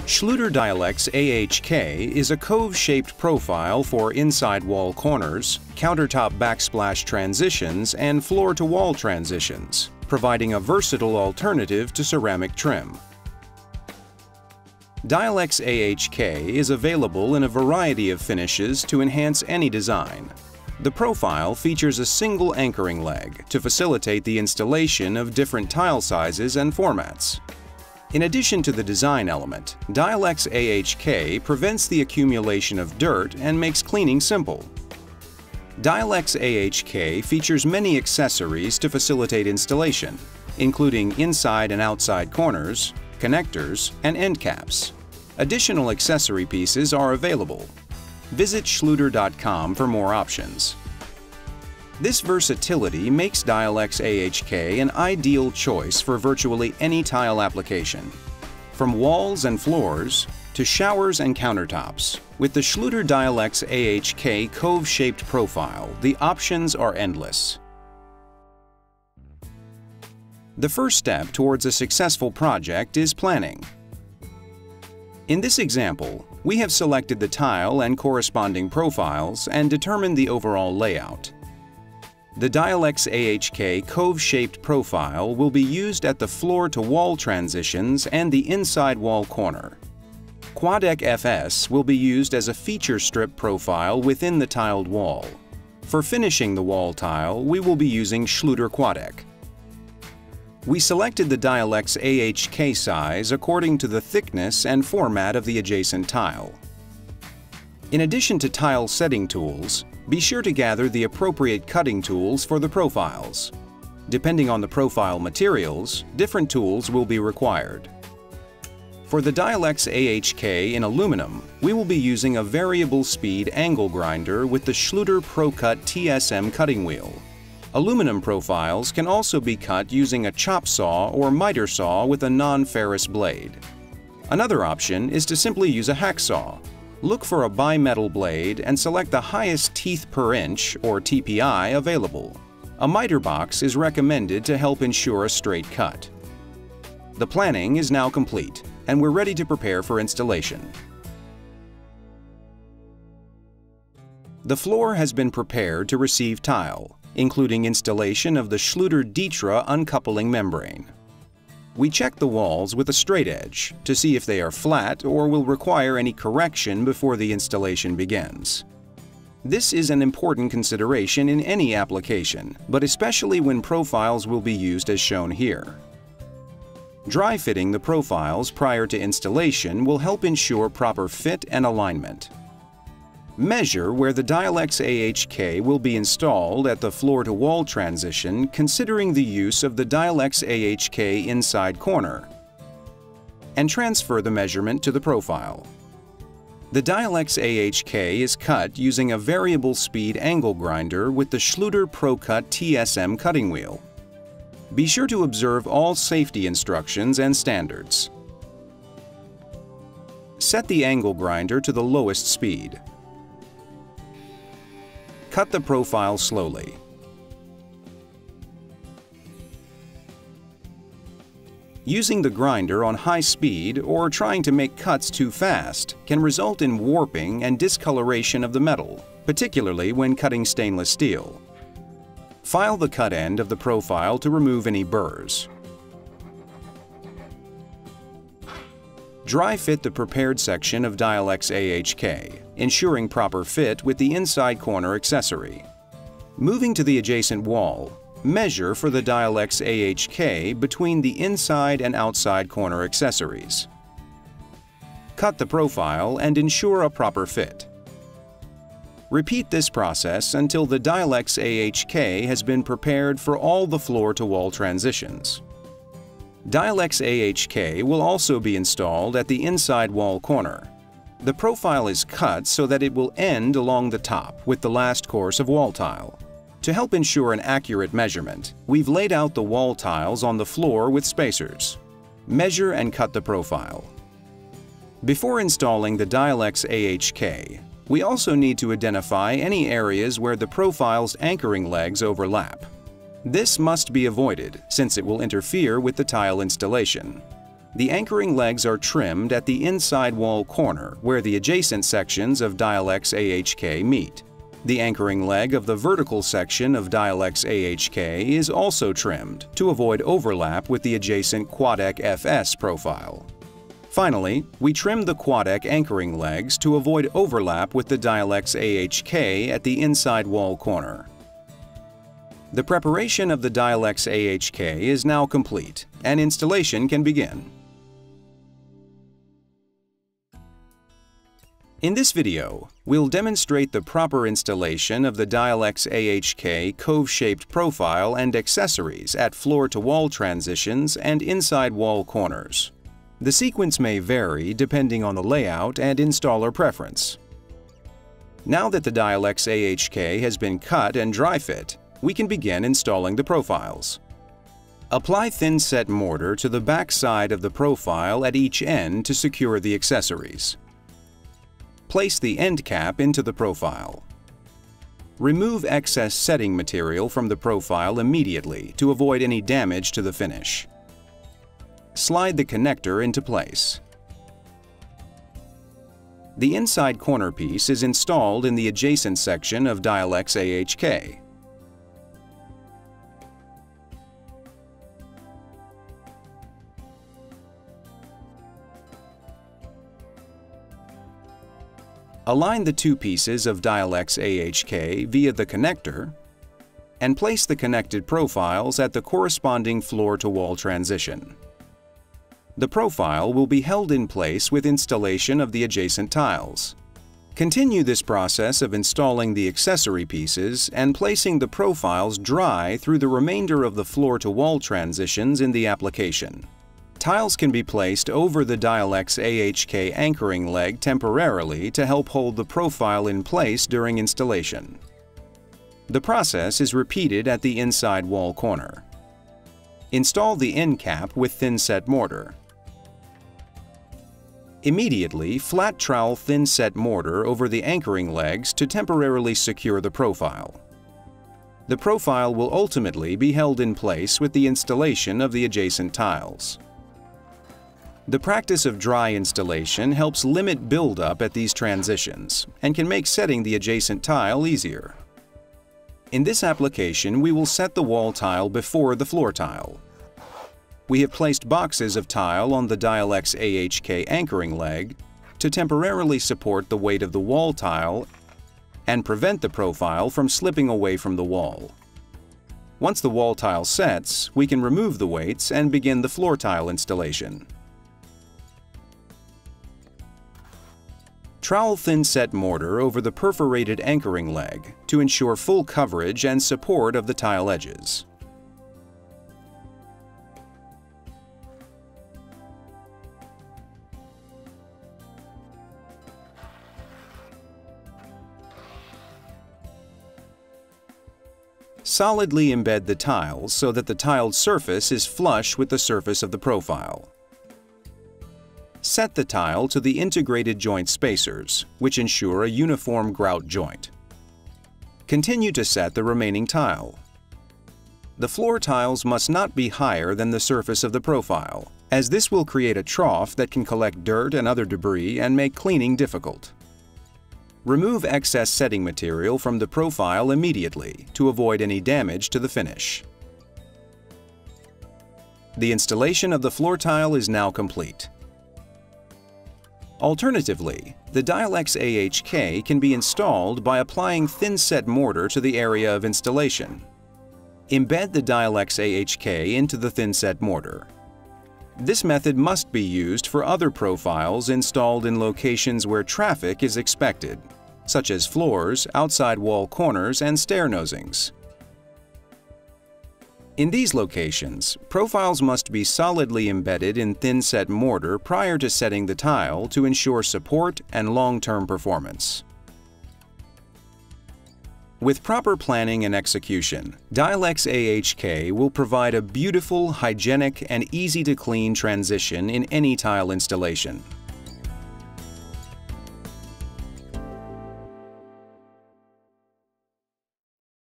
Schluter DILEX-AHK is a cove-shaped profile for inside wall corners, countertop backsplash transitions, and floor-to-wall transitions, providing a versatile alternative to ceramic trim. DILEX-AHK is available in a variety of finishes to enhance any design. The profile features a single anchoring leg to facilitate the installation of different tile sizes and formats. In addition to the design element, DILEX-AHK prevents the accumulation of dirt and makes cleaning simple. DILEX-AHK features many accessories to facilitate installation, including inside and outside corners, connectors, and end caps. Additional accessory pieces are available. Visit Schluter.com for more options. This versatility makes DILEX-AHK an ideal choice for virtually any tile application. From walls and floors to showers and countertops, with the Schluter DILEX-AHK cove-shaped profile, the options are endless. The first step towards a successful project is planning. In this example, we have selected the tile and corresponding profiles and determined the overall layout. The DILEX-AHK cove-shaped profile will be used at the floor-to-wall transitions and the inside wall corner. Quadec FS will be used as a feature strip profile within the tiled wall. For finishing the wall tile, we will be using Schluter Quadec. We selected the DILEX-AHK size according to the thickness and format of the adjacent tile. In addition to tile setting tools, be sure to gather the appropriate cutting tools for the profiles. Depending on the profile materials, different tools will be required. For the DILEX-AHK in aluminum, we will be using a variable speed angle grinder with the Schluter ProCut TSM cutting wheel. Aluminum profiles can also be cut using a chop saw or miter saw with a non-ferrous blade. Another option is to simply use a hacksaw. Look for a bimetal blade and select the highest teeth per inch, or TPI, available. A miter box is recommended to help ensure a straight cut. The planning is now complete, and we're ready to prepare for installation. The floor has been prepared to receive tile, including installation of the Schluter DILEX-AHK uncoupling membrane. We check the walls with a straight edge to see if they are flat or will require any correction before the installation begins. This is an important consideration in any application, but especially when profiles will be used as shown here. Dry fitting the profiles prior to installation will help ensure proper fit and alignment. Measure where the DILEX-AHK will be installed at the floor-to-wall transition, considering the use of the DILEX-AHK inside corner, and transfer the measurement to the profile. The DILEX-AHK is cut using a variable speed angle grinder with the Schluter ProCut TSM cutting wheel. Be sure to observe all safety instructions and standards. Set the angle grinder to the lowest speed. Cut the profile slowly. Using the grinder on high speed or trying to make cuts too fast can result in warping and discoloration of the metal, particularly when cutting stainless steel. File the cut end of the profile to remove any burrs. Dry fit the prepared section of DILEX-AHK, ensuring proper fit with the inside corner accessory. Moving to the adjacent wall, measure for the DILEX-AHK between the inside and outside corner accessories. Cut the profile and ensure a proper fit. Repeat this process until the DILEX-AHK has been prepared for all the floor-to-wall transitions. DILEX-AHK will also be installed at the inside wall corner. The profile is cut so that it will end along the top with the last course of wall tile. To help ensure an accurate measurement, we've laid out the wall tiles on the floor with spacers. Measure and cut the profile. Before installing the DILEX-AHK, we also need to identify any areas where the profile's anchoring legs overlap. This must be avoided since it will interfere with the tile installation. The anchoring legs are trimmed at the inside wall corner where the adjacent sections of DILEX-AHK meet. The anchoring leg of the vertical section of DILEX-AHK is also trimmed to avoid overlap with the adjacent Quadec FS profile. Finally, we trim the Quadec anchoring legs to avoid overlap with the DILEX-AHK at the inside wall corner. The preparation of the DILEX-AHK is now complete, and installation can begin. In this video, we'll demonstrate the proper installation of the DILEX-AHK cove-shaped profile and accessories at floor-to-wall transitions and inside wall corners. The sequence may vary depending on the layout and installer preference. Now that the DILEX-AHK has been cut and dry fit, we can begin installing the profiles. Apply thin-set mortar to the back side of the profile at each end to secure the accessories. Place the end cap into the profile. Remove excess setting material from the profile immediately to avoid any damage to the finish. Slide the connector into place. The inside corner piece is installed in the adjacent section of DILEX-AHK. Align the two pieces of DILEX-AHK via the connector and place the connected profiles at the corresponding floor-to-wall transition. The profile will be held in place with installation of the adjacent tiles. Continue this process of installing the accessory pieces and placing the profiles dry through the remainder of the floor-to-wall transitions in the application. Tiles can be placed over the DILEX-AHK anchoring leg temporarily to help hold the profile in place during installation. The process is repeated at the inside wall corner. Install the end cap with thin-set mortar. Immediately, flat trowel thin-set mortar over the anchoring legs to temporarily secure the profile. The profile will ultimately be held in place with the installation of the adjacent tiles. The practice of dry installation helps limit buildup at these transitions and can make setting the adjacent tile easier. In this application, we will set the wall tile before the floor tile. We have placed boxes of tile on the DILEX-AHK anchoring leg to temporarily support the weight of the wall tile and prevent the profile from slipping away from the wall. Once the wall tile sets, we can remove the weights and begin the floor tile installation. Trowel thin-set mortar over the perforated anchoring leg to ensure full coverage and support of the tile edges. Solidly embed the tiles so that the tiled surface is flush with the surface of the profile. Set the tile to the integrated joint spacers, which ensure a uniform grout joint. Continue to set the remaining tile. The floor tiles must not be higher than the surface of the profile, as this will create a trough that can collect dirt and other debris and make cleaning difficult. Remove excess setting material from the profile immediately to avoid any damage to the finish. The installation of the floor tile is now complete. Alternatively, the DILEX-AHK can be installed by applying thin-set mortar to the area of installation. Embed the DILEX-AHK into the thin-set mortar. This method must be used for other profiles installed in locations where traffic is expected, such as floors, outside wall corners, and stair nosings. In these locations, profiles must be solidly embedded in thin-set mortar prior to setting the tile to ensure support and long-term performance. With proper planning and execution, DILEX-AHK will provide a beautiful, hygienic, and easy-to-clean transition in any tile installation.